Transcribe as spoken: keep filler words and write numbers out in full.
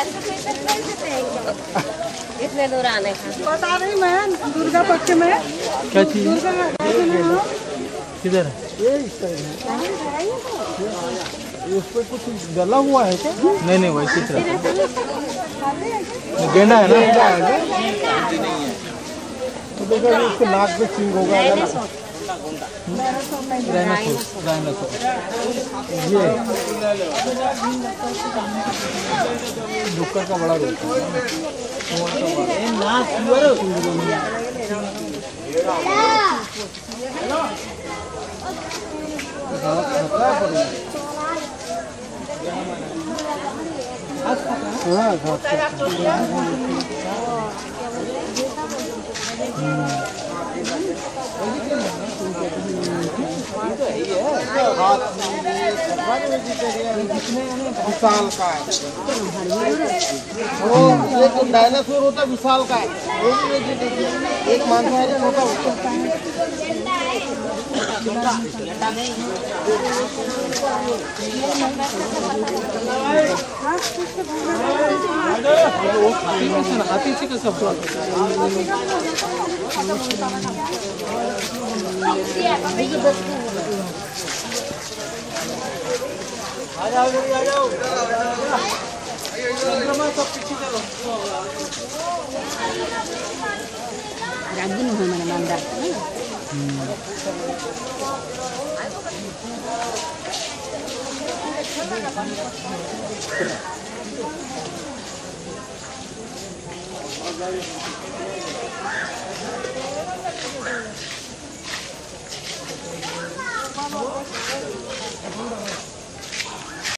इतने दूर आने का बता रही मैं दुर्गा पक्ष में क्या चीज किधर है? ये इस साइड है। उस पर कुछ गला हुआ है क्या? नहीं नहीं वही चित्र गेंडा है ना। तो देखो इसके नाक पे सिंग होगा। राइनोसोरस राइनोसोरस ये डुक्कर का बड़ा रूप है। हाँ घास विशाल का है वो एक डायनासोर होता विशाल का है वो भी वेजिटेरियन एक मांसाहारी होता उसका वो हाथी में से हाथी से कैसे आ जाओ आ जाओ सब पीछे चलो रागिन हो मैंने मंदा Thank you.